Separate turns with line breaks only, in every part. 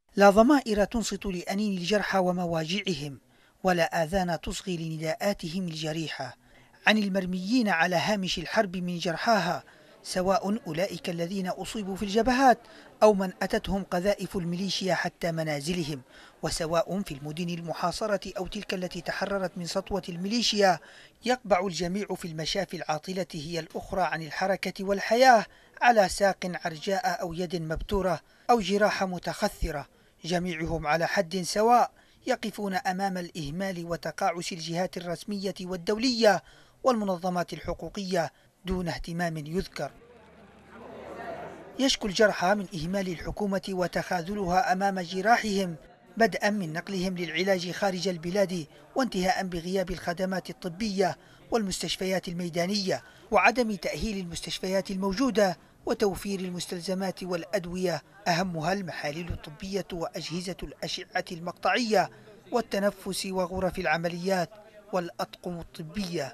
لا ضمائر تنصت لأنين الجرحى ومواجعهم، ولا آذان تصغي لنداءاتهم الجريحة عن المرميين على هامش الحرب من جرحاها، سواء أولئك الذين أصيبوا في الجبهات أو من أتتهم قذائف الميليشيا حتى منازلهم، وسواء في المدن المحاصرة أو تلك التي تحررت من سطوة الميليشيا. يقبع الجميع في المشافي العاطلة هي الأخرى عن الحركة والحياة على ساق عرجاء أو يد مبتورة أو جراح متخثرة، جميعهم على حد سواء يقفون أمام الإهمال وتقاعس الجهات الرسمية والدولية والمنظمات الحقوقية دون اهتمام يذكر. يشكو الجرحى من إهمال الحكومة وتخاذلها أمام جراحهم، بدءا من نقلهم للعلاج خارج البلاد، وانتهاء بغياب الخدمات الطبية والمستشفيات الميدانية وعدم تأهيل المستشفيات الموجودة وتوفير المستلزمات والأدوية، أهمها المحاليل الطبية وأجهزة الأشعة المقطعية والتنفس وغرف العمليات والأطقم الطبية.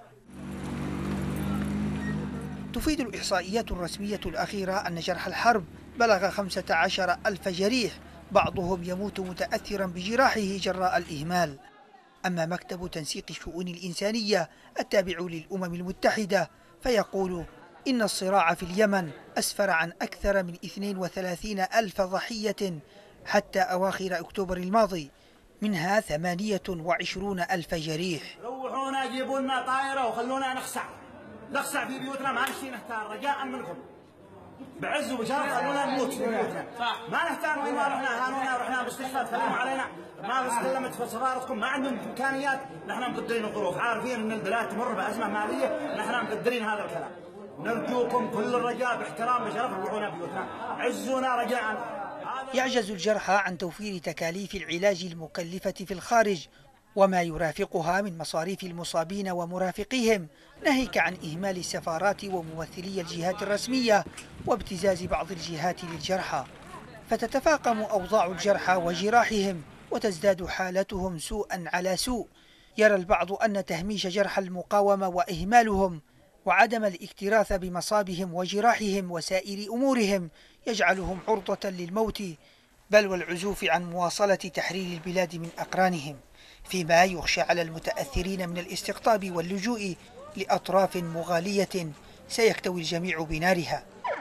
تفيد الإحصائيات الرسمية الأخيرة أن جرح الحرب بلغ 15 ألف جريح، بعضهم يموت متأثرا بجراحه جراء الإهمال. أما مكتب تنسيق الشؤون الإنسانية التابع للأمم المتحدة فيقول إن الصراع في اليمن أسفر عن أكثر من 32 ألف ضحية حتى أواخر أكتوبر الماضي، منها 28 ألف جريح.
روحونا جيبوا لنا طائرة وخلونا نخسع في بيوتنا، ما نشتي نختار، رجاء منكم بعز وبشرف خلونا نموت في بيوتنا، ما نحتاج وين ما رحنا، هانونا رحنا مستشفى تكلموا علينا، ما استلمت في سفارتكم، ما عندهم امكانيات، نحن مقدرين الظروف، عارفين ان البلاد تمر بازمه ماليه، نحن مقدرين هذا الكلام، نرجوكم كل الرجاء باحترام بشرف روحونا بيوتنا، عزونا رجاء.
يعجز الجرحى عن توفير تكاليف العلاج المكلفة في الخارج وما يرافقها من مصاريف المصابين ومرافقيهم، ناهيك عن إهمال السفارات وممثلي الجهات الرسمية وابتزاز بعض الجهات للجرحى، فتتفاقم أوضاع الجرحى وجراحهم وتزداد حالتهم سوءا على سوء. يرى البعض أن تهميش جرحى المقاومة وإهمالهم وعدم الاكتراث بمصابهم وجراحهم وسائر أمورهم يجعلهم عرضة للموت، بل والعزوف عن مواصلة تحرير البلاد من أقرانهم، فيما يخشى على المتأثرين من الاستقطاب واللجوء لأطراف مغالية سيكتوي الجميع بنارها.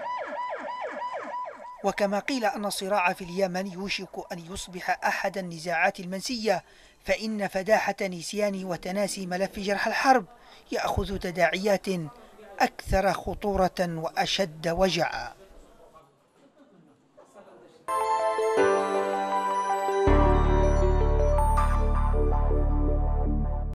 وكما قيل أن الصراع في اليمن يوشك أن يصبح أحد النزاعات المنسية، فإن فداحة نسيان وتناسي ملف جرح الحرب يأخذ تداعيات أكثر خطورة وأشد وجعا.